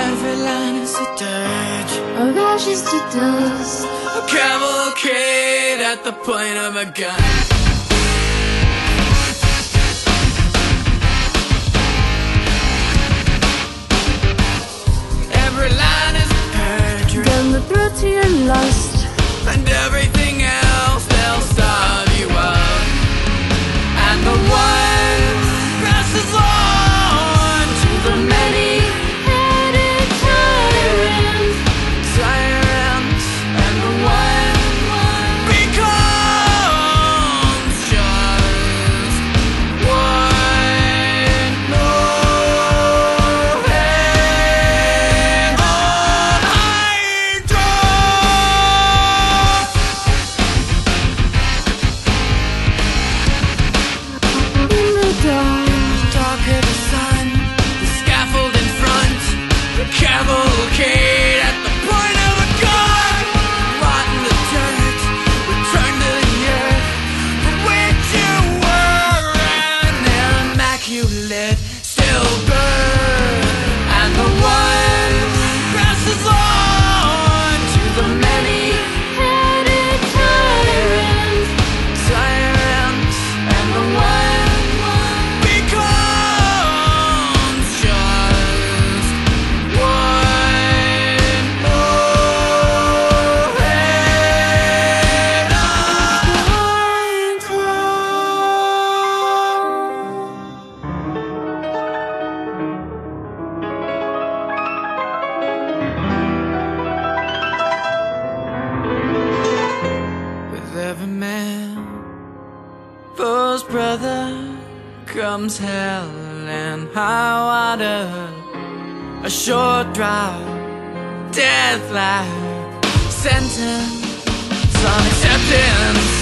Every line is a dirge, of ashes to dust. a cavalcade at the point of a gun. Every line is a perjury, Down the throat to your lust. and everything else they'll starve you of. And the one passes on to the many-headed tyrants, and the one becomes just one more head on hydra. In the dark Dark of the sun, the scaffold in front, the cavalcade at the point of a gun. Rot in the dirt, return to the earth from which you were, and their immaculate stillbirth. And the one passes on to the many-headed tyrants, and the one becomes just one more head on with every man foe's brother comes hell and high water, a short drive, death life, sentence on acceptance.